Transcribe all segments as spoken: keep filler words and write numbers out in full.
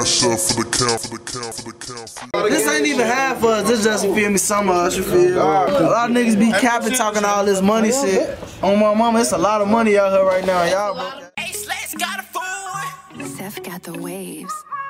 cash up for the count, for the count, for the count. This ain't even half of us. This just, you feel me, some of us, you feel. A lot of niggas be capping, talking all this money shit. On my mama, it's a lot of money out here right now, y'all. Seth got the waves.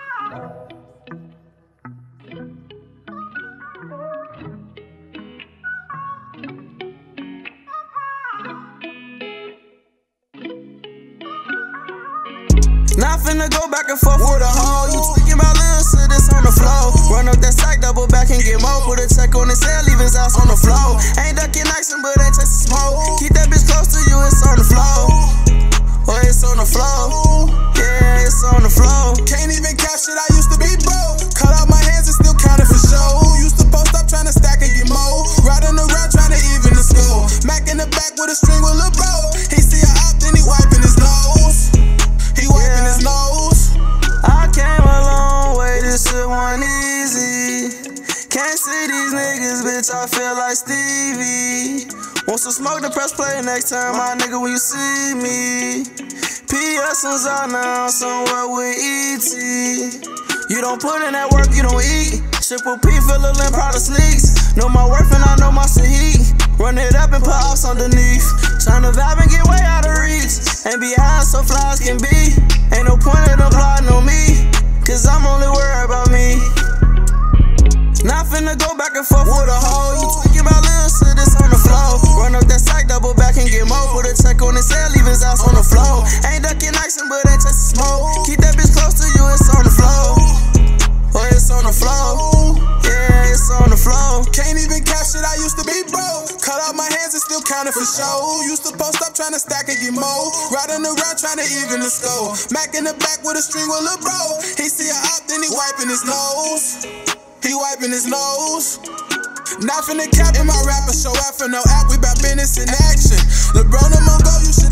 Not finna go back and forth with a hoe. You tweaking my little shit, it's on the floor. Run up that sack, double back and get more. Put a check on his head, leave his ass on the floor. Ain't ducking action, but ain't chasing smoke. Keep that bitch close to you, it's on the floor. Oh, it's on the floor. Yeah, it's on the floor. Can't even cap shit, I used to be broke. Cut out my hands and still counting for show. Used to post up trying to stack and get more. Riding around trying to even the score. Mac in the back with a string with a bro. He see a op, then he wiping his nose. He wiping his nose. I came a long way, this shit wasn't easy. Can't see these niggas, bitch, I feel like Stevie. Want some smoke to press play next time, my nigga, when you see me. P S is out now, somewhere with E T. You don't put in that work, you don't eat. Triple P, fill a limb, proud of sneaks. Know my worth and I know my shit heat. Run it up and put ops underneath. Tryna vibe and get way out of reach. And be high so fly as can be. Ain't no point in them plotting on me, cause I'm only worried about me. Not finna go back and forth with a hoe. You tweaking my little shit, it's on the floor. Run up that sack, double back and get more. Put a check on his head, leave his ass on the floor. Ain't ducking action, but ain't chasing smoke. Keep that bitch close to you, it's on the floor. Oh, it's on the floor. Yeah, it's on the floor. Can't even cap shit, I used to be broke. Cut out my hands and still counting for show. Used to post up trying to stack and get more. Riding around trying to even the score. Mac in the back with a string with a bro. He see a op, then he wiping his nose. He wiping his nose. Not finna cap in my rapper show out for no app. We bout business in action. LeBron, I'm gon' go, you